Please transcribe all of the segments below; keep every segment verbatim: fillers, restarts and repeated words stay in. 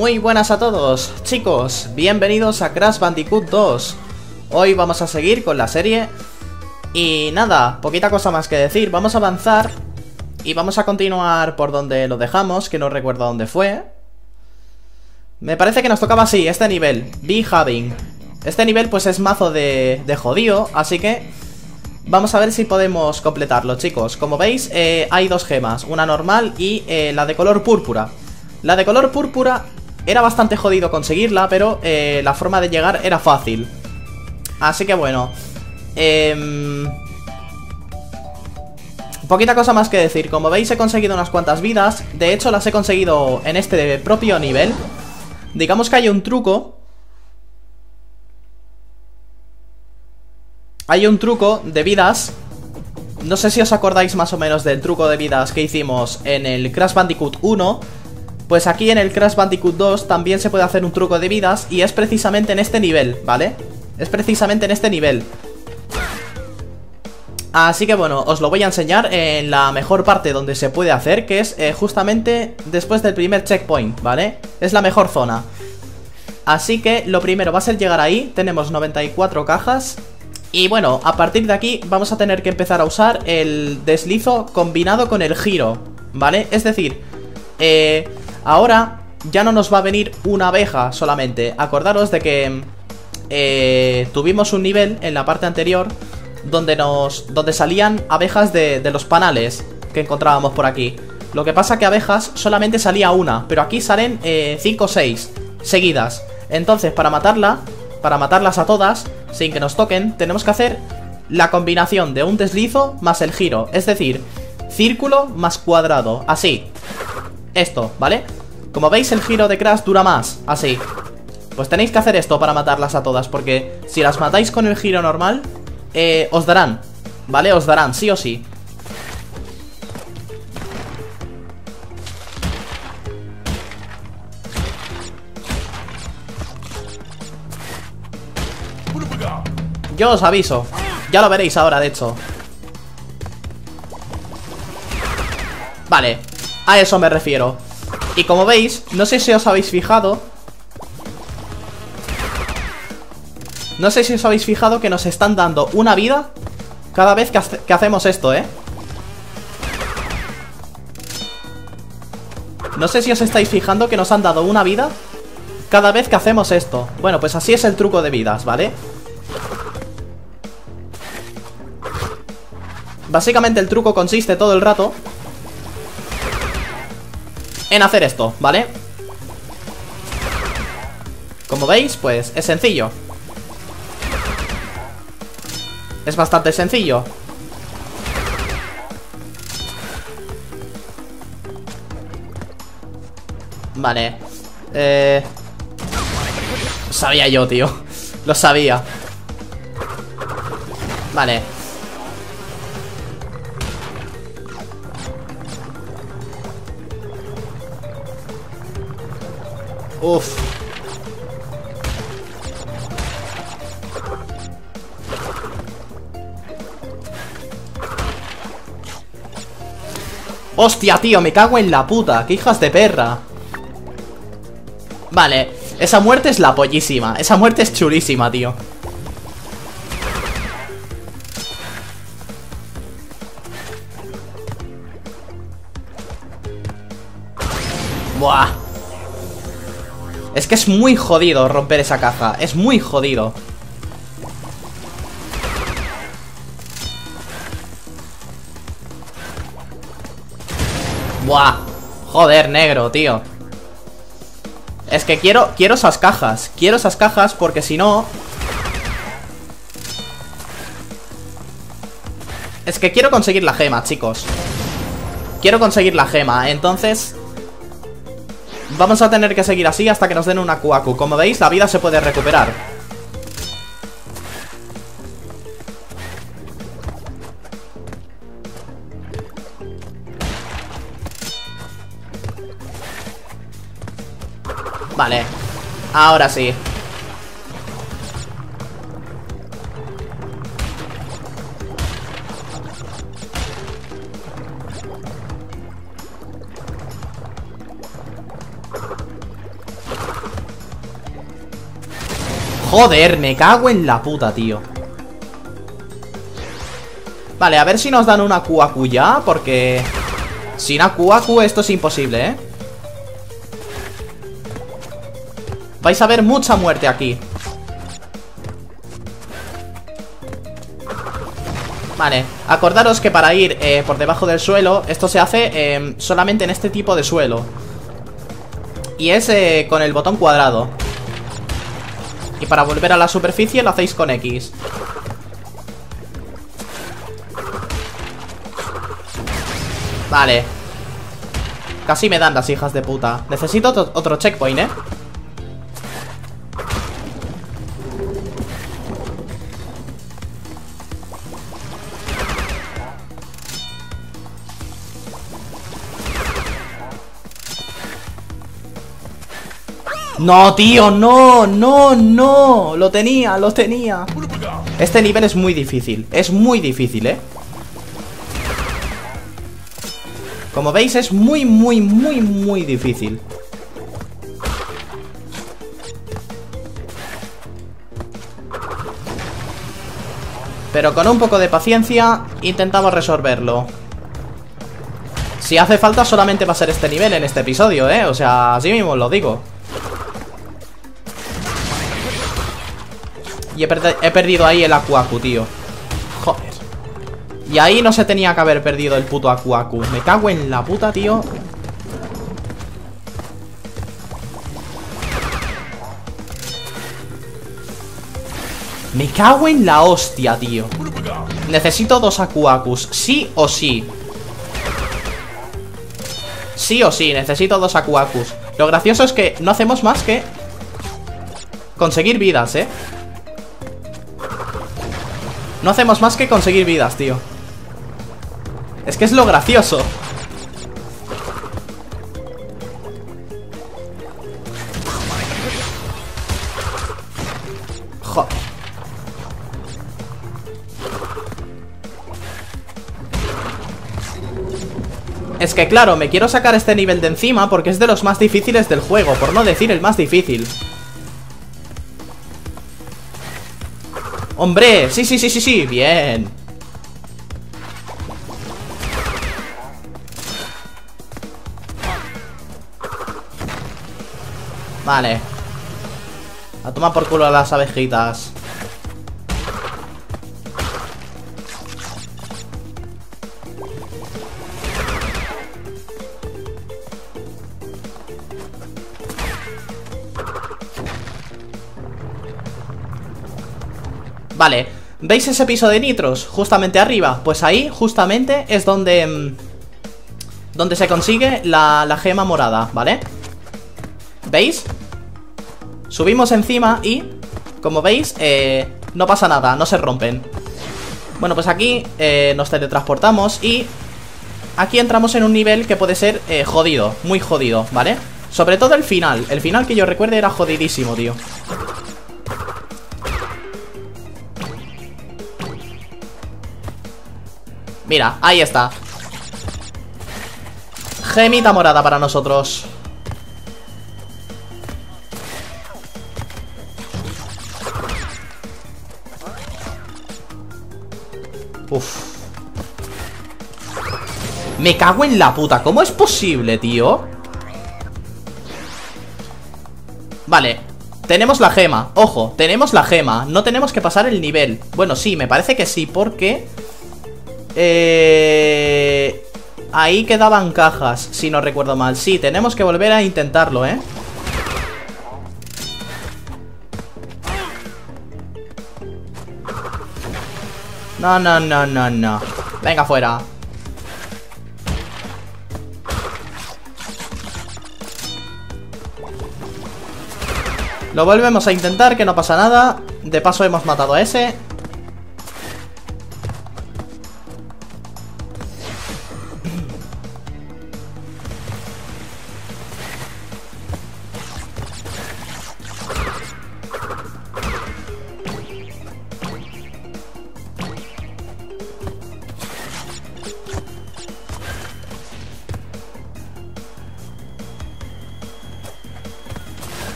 Muy buenas a todos, chicos, bienvenidos a Crash Bandicoot dos. Hoy vamos a seguir con la serie. Y nada, poquita cosa más que decir. Vamos a avanzar y vamos a continuar por donde lo dejamos, que no recuerdo dónde fue. Me parece que nos tocaba así, este nivel, Be Having. Este nivel pues es mazo de, de jodido, así que vamos a ver si podemos completarlo, chicos. Como veis, eh, hay dos gemas, una normal y eh, la de color púrpura. La de color púrpura era bastante jodido conseguirla, pero eh, la forma de llegar era fácil. Así que bueno, eh, poquita cosa más que decir. Como veis, he conseguido unas cuantas vidas. De hecho, las he conseguido en este propio nivel. Digamos que hay un truco. Hay un truco de vidas. No sé si os acordáis más o menos del truco de vidas que hicimos en el Crash Bandicoot uno. Pues aquí en el Crash Bandicoot dos también se puede hacer un truco de vidas. Y es precisamente en este nivel, ¿vale? Es precisamente en este nivel. Así que bueno, os lo voy a enseñar en la mejor parte donde se puede hacer, que es eh, justamente después del primer checkpoint, ¿vale? Es la mejor zona. Así que lo primero va a ser llegar ahí. Tenemos noventa y cuatro cajas. Y bueno, a partir de aquí vamos a tener que empezar a usar el deslizo combinado con el giro, ¿vale? Es decir, eh, ahora ya no nos va a venir una abeja solamente. Acordaros de que eh, tuvimos un nivel en la parte anterior donde nos donde salían abejas de, de los panales que encontrábamos por aquí. Lo que pasa que abejas solamente salía una, pero aquí salen cinco o seis seguidas. Entonces para matarla, para matarlas a todas sin que nos toquen, tenemos que hacer la combinación de un deslizo más el giro. Es decir, círculo más cuadrado, así. Esto, ¿vale? Como veis, el giro de Crash dura más, así. Pues tenéis que hacer esto para matarlas a todas, porque si las matáis con el giro normal, eh, os darán, ¿vale? Os darán, sí o sí. Yo os aviso. Ya lo veréis ahora, de hecho. Vale, a eso me refiero. Y como veis, no sé si os habéis fijado No sé si os habéis fijado que nos están dando una vida cada vez que, hace que hacemos esto, ¿eh? No sé si os estáis fijando que nos han dado una vida cada vez que hacemos esto. Bueno, pues así es el truco de vidas, ¿vale? Básicamente el truco consiste todo el rato en hacer esto, ¿vale? Como veis, pues es sencillo. Es bastante sencillo. Vale. Eh... Sabía yo, tío. Lo sabía. Vale. Uf. Hostia, tío, me cago en la puta. Qué hijas de perra. Vale, esa muerte es la pollísima. Esa muerte es chulísima, tío. Buah. Es que es muy jodido romper esa caja. Es muy jodido. Buah. Joder, negro, tío. Es que quiero, quiero esas cajas. Quiero esas cajas porque si no... Es que quiero conseguir la gema, chicos. Quiero conseguir la gema, entonces... Vamos a tener que seguir así hasta que nos den una Kuaku. Como veis, la vida se puede recuperar. Vale, ahora sí. Joder, me cago en la puta, tío. Vale, a ver si nos dan una Aku Aku ya, porque sin Aku Aku esto es imposible, ¿eh? Vais a ver mucha muerte aquí. Vale, acordaros que para ir eh, por debajo del suelo, esto se hace eh, solamente en este tipo de suelo. Y es eh, con el botón cuadrado. Y para volver a la superficie lo hacéis con X. Vale. Casi me dan las hijas de puta. Necesito otro, otro checkpoint, ¿eh? No, tío, no, no, no. Lo tenía, lo tenía. Este nivel es muy difícil. Es muy difícil, ¿eh? Como veis, es muy, muy, muy, muy difícil. Pero con un poco de paciencia intentamos resolverlo. Si hace falta solamente va a ser este nivel en este episodio, ¿eh? O sea, así mismo os lo digo. Y he, per he perdido ahí el Aku Aku, tío. Joder. Y ahí no se tenía que haber perdido el puto Aku Aku. Me cago en la puta, tío. Me cago en la hostia, tío. Necesito dos Aku Akus, sí o sí. Sí o sí, necesito dos Aku Akus. Lo gracioso es que no hacemos más que conseguir vidas, ¿eh? No hacemos más que conseguir vidas, tío. Es que es lo gracioso. Joder. Es que claro, me quiero sacar este nivel de encima porque es de los más difíciles del juego, por no decir el más difícil. ¡Hombre! Sí, sí, sí, sí, sí, bien. Vale. A tomar por culo a las abejitas. Vale, ¿veis ese piso de nitros? Justamente arriba. Pues ahí, justamente, es donde mmm, donde se consigue la, la gema morada, ¿vale? ¿Veis? Subimos encima y, como veis, eh, no pasa nada, no se rompen. Bueno, pues aquí eh, nos teletransportamos y aquí entramos en un nivel que puede ser eh, jodido, muy jodido, ¿vale? Sobre todo el final, el final que yo recuerde era jodidísimo, tío. Mira, ahí está. Gemita morada para nosotros. Uf. Me cago en la puta. ¿Cómo es posible, tío? Vale. Tenemos la gema. Ojo, tenemos la gema. No tenemos que pasar el nivel. Bueno, sí, me parece que sí, porque... Eh... Ahí quedaban cajas, si no recuerdo mal. Sí, tenemos que volver a intentarlo, ¿eh? No, no, no, no, no. Venga, fuera. Lo volvemos a intentar, que no pasa nada. De paso hemos matado a ese.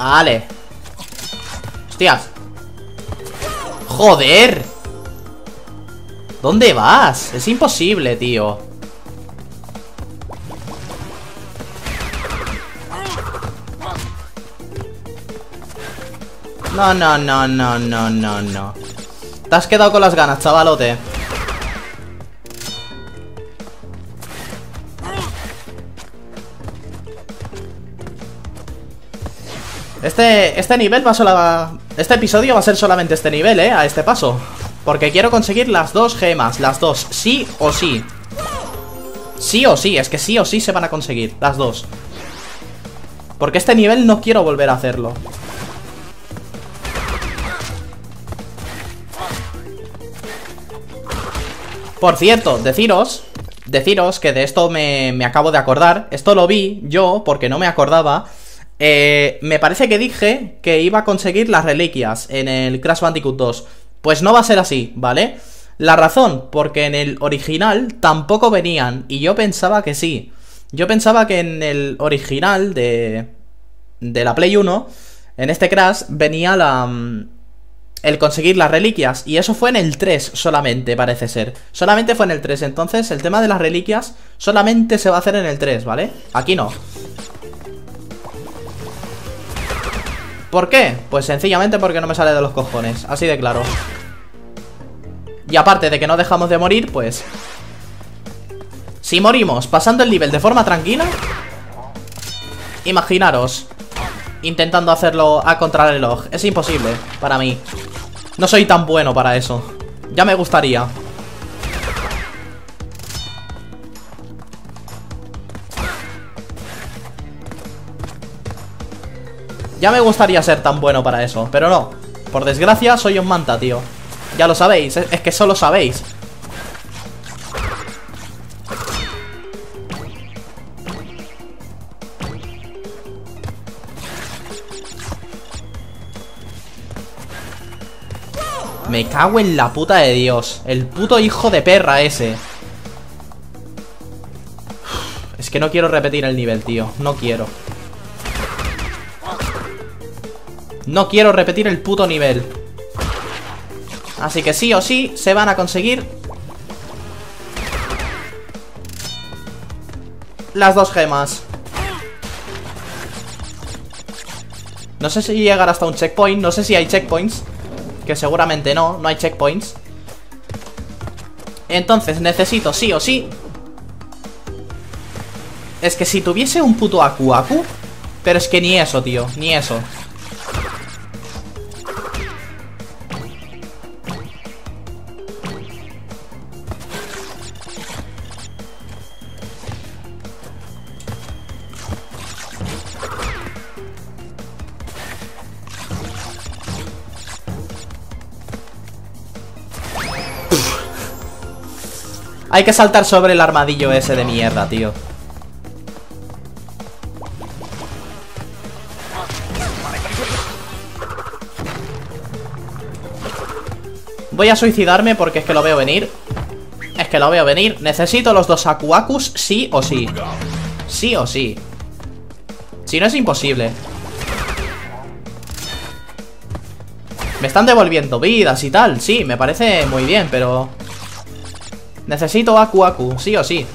Vale. Hostias. Joder. ¿Dónde vas? Es imposible, tío. No, no, no, no, no, no, no. Te has quedado con las ganas, chavalote. Este, este nivel va solo. Este episodio va a ser solamente este nivel, eh, a este paso. Porque quiero conseguir las dos gemas. Las dos, sí o sí. Sí o sí, es que sí o sí se van a conseguir. Las dos. Porque este nivel no quiero volver a hacerlo. Por cierto, deciros Deciros que de esto me, me acabo de acordar. Esto lo vi yo porque no me acordaba. Eh, me parece que dije que iba a conseguir las reliquias en el Crash Bandicoot dos. Pues no va a ser así, ¿vale? La razón, porque en el original tampoco venían. Y yo pensaba que sí. Yo pensaba que en el original de, de la Play uno, en este Crash, venía la... el conseguir las reliquias. Y eso fue en el tres solamente, parece ser. Solamente fue en el tres. Entonces el tema de las reliquias solamente se va a hacer en el tres, ¿vale? Aquí no. ¿Por qué? Pues sencillamente porque no me sale de los cojones. Así de claro. Y aparte de que no dejamos de morir, pues... si morimos pasando el nivel de forma tranquila, imaginaros intentando hacerlo a contrarreloj. Es imposible para mí. No soy tan bueno para eso. Ya me gustaría. Ya me gustaría ser tan bueno para eso, pero no. Por desgracia soy un manta, tío. Ya lo sabéis, es que solo sabéis. Me cago en la puta de Dios. El puto hijo de perra ese. Es que no quiero repetir el nivel, tío. No quiero. No quiero repetir el puto nivel. Así que sí o sí se van a conseguir las dos gemas. No sé si llegar hasta un checkpoint. No sé si hay checkpoints. Que seguramente no, no hay checkpoints. Entonces necesito sí o sí. Es que si tuviese un puto Aku Aku. Pero es que ni eso, tío, ni eso. Hay que saltar sobre el armadillo ese de mierda, tío. Voy a suicidarme porque es que lo veo venir. Es que lo veo venir. Necesito los dos Aku Akus sí o sí. Sí o sí. Si no es imposible. Me están devolviendo vidas y tal. Sí, me parece muy bien, pero... necesito Aku Aku, sí o sí.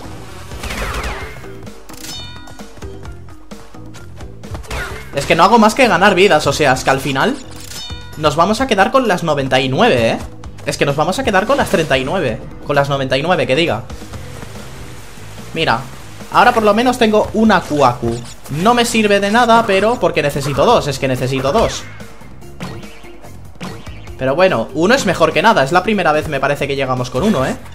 Es que no hago más que ganar vidas. O sea, es que al final nos vamos a quedar con las noventa y nueve, ¿eh? Es que nos vamos a quedar con las treinta y nueve. Con las noventa y nueve, que diga. Mira, ahora por lo menos tengo un Aku Aku. No me sirve de nada, pero porque necesito dos. Es que necesito dos. Pero bueno, uno es mejor que nada. Es la primera vez, me parece, que llegamos con uno, ¿eh?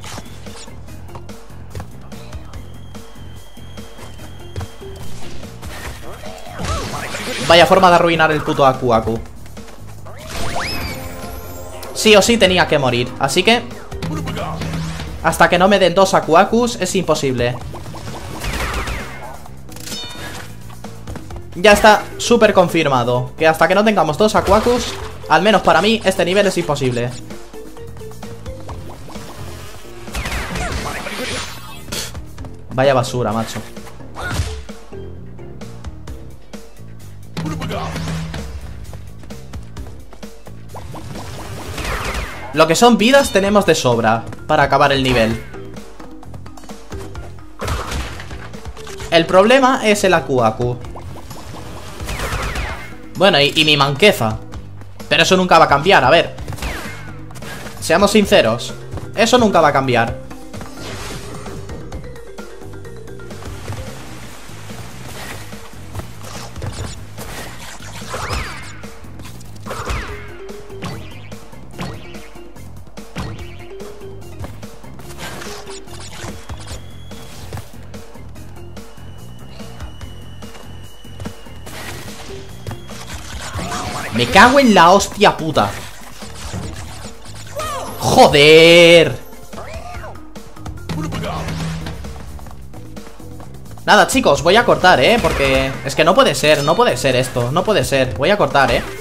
Vaya forma de arruinar el puto Aku Aku. Sí o sí tenía que morir. Así que hasta que no me den dos Aku Akus es imposible. Ya está súper confirmado que hasta que no tengamos dos Aku Akus, al menos para mí, este nivel es imposible. Vaya basura, macho. Lo que son vidas tenemos de sobra para acabar el nivel. El problema es el Aku Aku. Bueno, y, y mi manqueza. Pero eso nunca va a cambiar, a ver. Seamos sinceros. Eso nunca va a cambiar. Me cago en la hostia puta. ¡Joder! Nada, chicos, voy a cortar, ¿eh? Porque es que no puede ser, no puede ser esto. No puede ser, voy a cortar, ¿eh?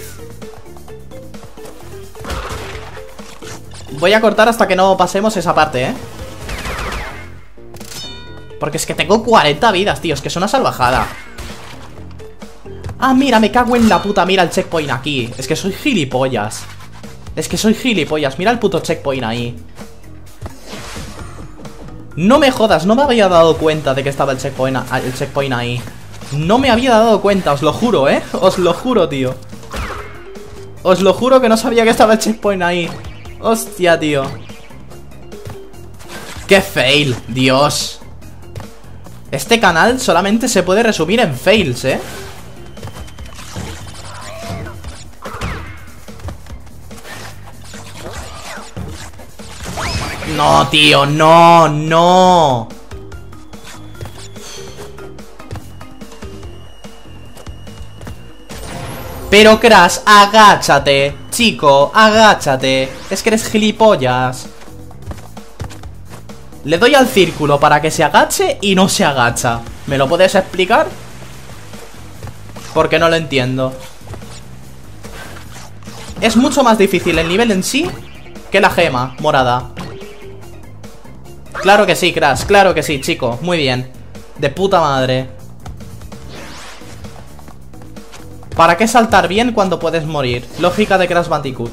Voy a cortar hasta que no pasemos esa parte, ¿eh? Porque es que tengo cuarenta vidas, tío. Es que es una salvajada. Ah, mira, me cago en la puta. Mira el checkpoint aquí. Es que soy gilipollas. Es que soy gilipollas. Mira el puto checkpoint ahí. No me jodas, no me había dado cuenta de que estaba el checkpoint, el checkpoint ahí. No me había dado cuenta, os lo juro, ¿eh? Os lo juro, tío. Os lo juro que no sabía que estaba el checkpoint ahí. Hostia, tío. ¡Qué fail! Dios. Este canal solamente se puede resumir en fails, ¿eh? No, tío, no, no. Pero Crash, agáchate. Chico, agáchate. Es que eres gilipollas. Le doy al círculo para que se agache y no se agacha. ¿Me lo puedes explicar? Porque no lo entiendo. Es mucho más difícil el nivel en sí que la gema morada. Claro que sí, Crash, claro que sí, chico. Muy bien, de puta madre. ¿Para qué saltar bien cuando puedes morir? Lógica de Crash Bandicoot.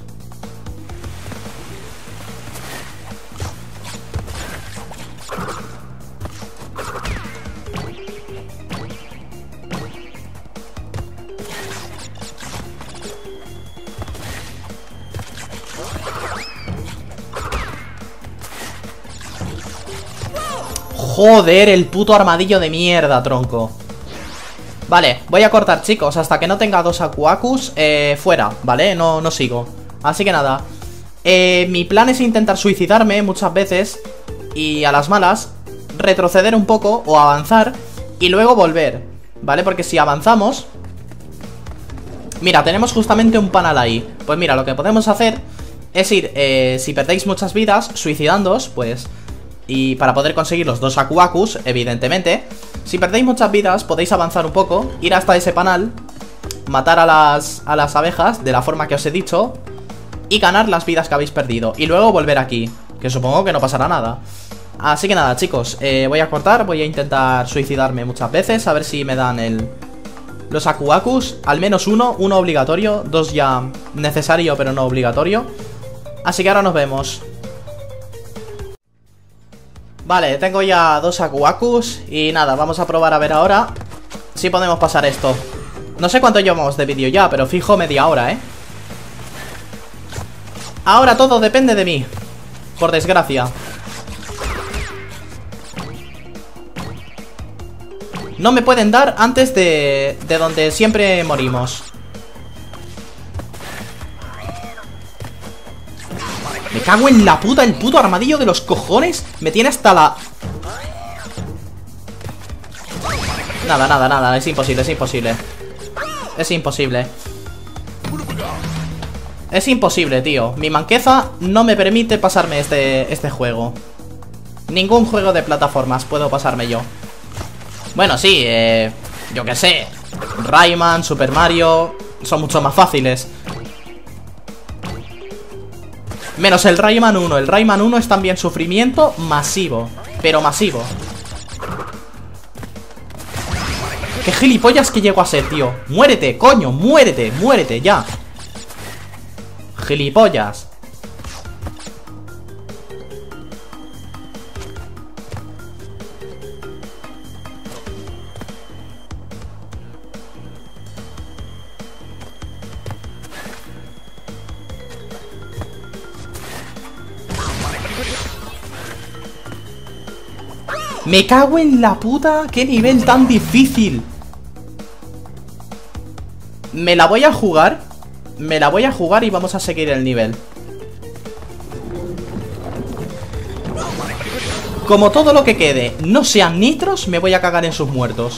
Joder, el puto armadillo de mierda, tronco. Vale, voy a cortar, chicos. Hasta que no tenga dos Aku Akus, eh, fuera, ¿vale? No, no sigo. Así que nada, eh, mi plan es intentar suicidarme muchas veces y a las malas retroceder un poco o avanzar y luego volver, ¿vale? Porque si avanzamos... Mira, tenemos justamente un panal ahí. Pues mira, lo que podemos hacer es ir, eh, si perdéis muchas vidas, suicidándoos, pues... Y para poder conseguir los dos Aku Akus, evidentemente, si perdéis muchas vidas, podéis avanzar un poco, ir hasta ese panal, matar a las, a las abejas de la forma que os he dicho y ganar las vidas que habéis perdido. Y luego volver aquí, que supongo que no pasará nada. Así que nada, chicos, eh, voy a cortar, voy a intentar suicidarme muchas veces, a ver si me dan el... los Aku Akus, al menos uno, uno obligatorio, dos ya necesario pero no obligatorio. Así que ahora nos vemos. Vale, tengo ya dos Aku Akus y nada, vamos a probar a ver ahora si podemos pasar esto. No sé cuánto llevamos de vídeo ya, pero fijo media hora, ¿eh? Ahora todo depende de mí, por desgracia. No me pueden dar antes de, de donde siempre morimos. Me cago en la puta, el puto armadillo de los cojones. Me tiene hasta la... Nada, nada, nada, es imposible, es imposible. Es imposible. Es imposible, tío. Mi manqueza no me permite pasarme este, este juego. Ningún juego de plataformas puedo pasarme yo. Bueno, sí, eh, yo qué sé, Rayman, Super Mario, son mucho más fáciles. Menos el Rayman uno. El Rayman uno es también sufrimiento masivo, pero masivo. Qué gilipollas que llego a ser, tío. Muérete, coño, muérete, muérete, ya. Gilipollas. Me cago en la puta. Qué nivel tan difícil. Me la voy a jugar. Me la voy a jugar y vamos a seguir el nivel. Como todo lo que quede no sean nitros, me voy a cagar en sus muertos.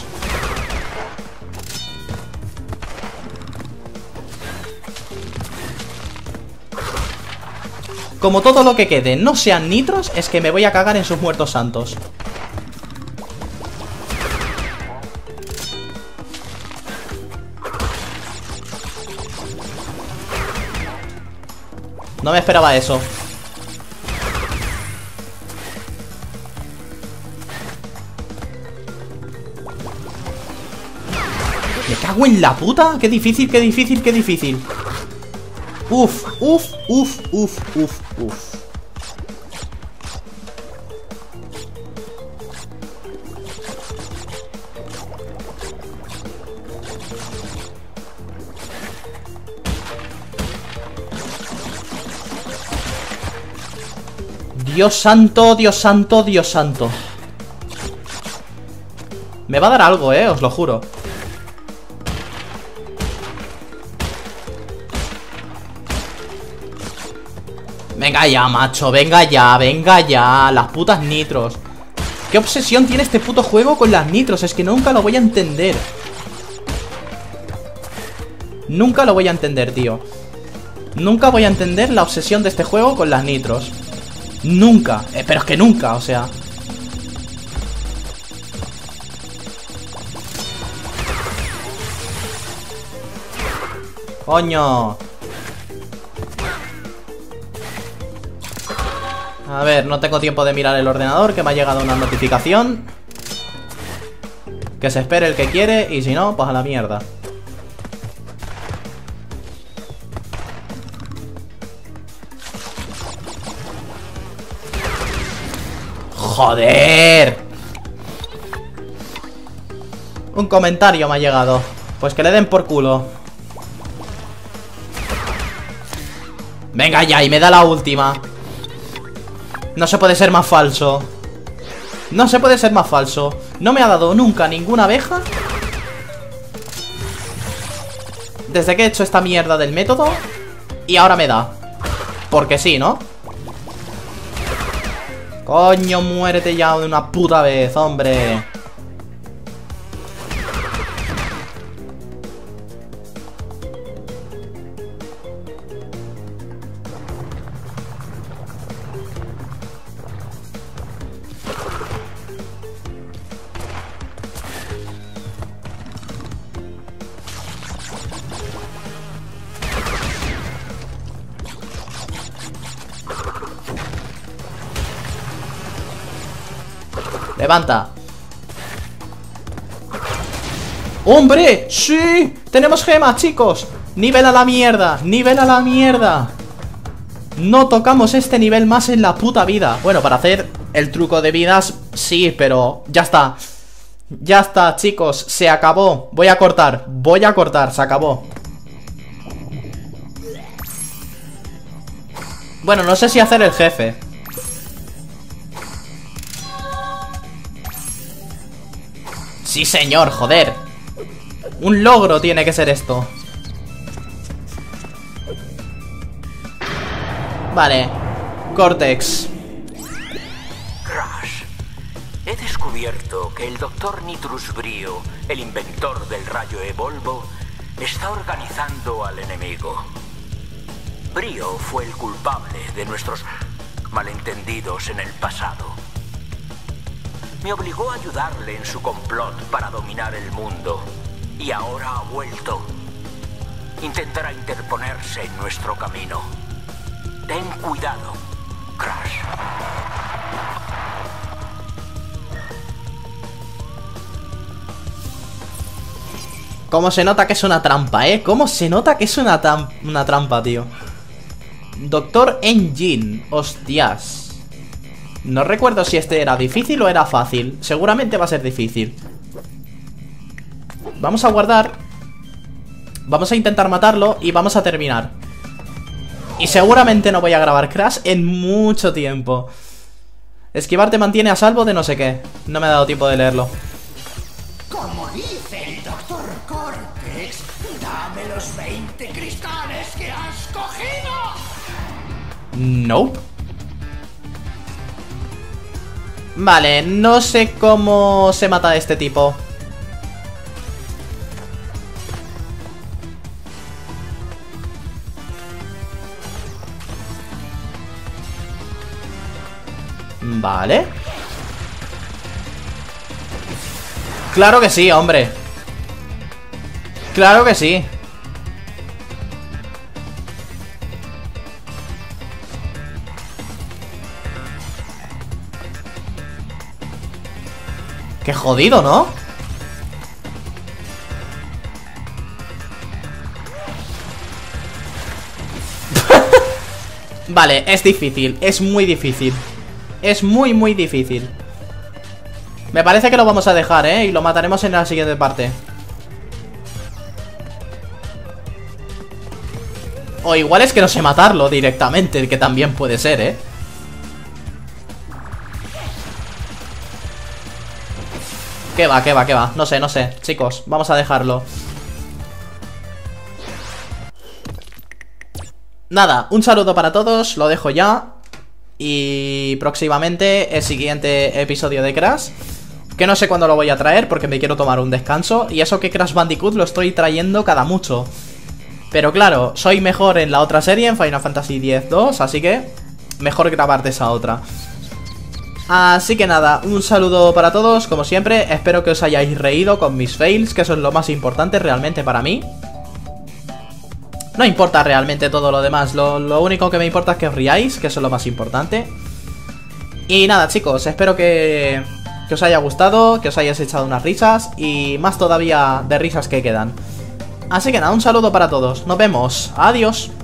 Como todo lo que quede no sean nitros, es que me voy a cagar en sus muertos santos. No me esperaba eso. Me cago en la puta. Qué difícil, qué difícil, qué difícil. Uf, uf, uf, uf, uf, uf. Dios santo, Dios santo, Dios santo. Me va a dar algo, eh, os lo juro. Venga ya, macho, venga ya, venga ya. Las putas nitros. ¿Qué obsesión tiene este puto juego con las nitros? Es que nunca lo voy a entender. Nunca lo voy a entender, tío. Nunca voy a entender la obsesión de este juego con las nitros. Nunca, eh, pero es que nunca, o sea. Coño. A ver, no tengo tiempo de mirar el ordenador, que me ha llegado una notificación. Que se espere el que quiere, y si no, pues a la mierda. ¡Joder! Un comentario me ha llegado. Pues que le den por culo. Venga ya, y me da la última. No se puede ser más falso. No se puede ser más falso. No me ha dado nunca ninguna abeja desde que he hecho esta mierda del método. Y ahora me da. Porque sí, ¿no? Coño, muérete ya de una puta vez, hombre. Levanta. ¡Hombre! ¡Sí! ¡Tenemos gemas, chicos! ¡Nivel a la mierda! ¡Nivel a la mierda! No tocamos este nivel más en la puta vida. Bueno, para hacer el truco de vidas, sí, pero ya está. Ya está, chicos, se acabó. Voy a cortar, voy a cortar, se acabó. Bueno, no sé si hacer el jefe. Sí, señor, joder. Un logro tiene que ser esto. Vale. Cortex. Crash, he descubierto que el doctor Nitrus Brio, el inventor del rayo Evolvo, está organizando al enemigo. Brio fue el culpable de nuestros malentendidos en el pasado. Me obligó a ayudarle en su complot para dominar el mundo. Y ahora ha vuelto. Intentará interponerse en nuestro camino. Ten cuidado, Crash. ¿Cómo se nota que es una trampa, eh? ¿Cómo se nota que es una, una trampa, tío? Doctor Engine. Hostias. No recuerdo si este era difícil o era fácil. Seguramente va a ser difícil. Vamos a guardar. Vamos a intentar matarlo y vamos a terminar. Y seguramente no voy a grabar Crash en mucho tiempo. Esquivar te mantiene a salvo de no sé qué. No me ha dado tiempo de leerlo. Como dice el doctor Cortex, dame los veinte cristales que has cogido. Nope. Vale, no sé cómo se mata a este tipo. Vale. Claro que sí, hombre. Claro que sí. Qué jodido, ¿no? Vale, es difícil. Es muy difícil. Es muy, muy difícil. Me parece que lo vamos a dejar, ¿eh? Y lo mataremos en la siguiente parte. O igual es que no sé matarlo directamente, que también puede ser, ¿eh? ¿Qué va, qué va, qué va? No sé, no sé. Chicos, vamos a dejarlo. Nada, un saludo para todos. Lo dejo ya. Y próximamente el siguiente episodio de Crash, que no sé cuándo lo voy a traer porque me quiero tomar un descanso. Y eso que Crash Bandicoot lo estoy trayendo cada mucho. Pero claro, soy mejor en la otra serie, en Final Fantasy X dos, así que mejor grabar de esa otra. Así que nada, un saludo para todos, como siempre. Espero que os hayáis reído con mis fails, que eso es lo más importante realmente para mí. No importa realmente todo lo demás, lo, lo único que me importa es que os riáis, que eso es lo más importante. Y nada, chicos, espero que, que os haya gustado, que os hayáis echado unas risas y más todavía de risas que quedan. Así que nada, un saludo para todos, nos vemos, adiós.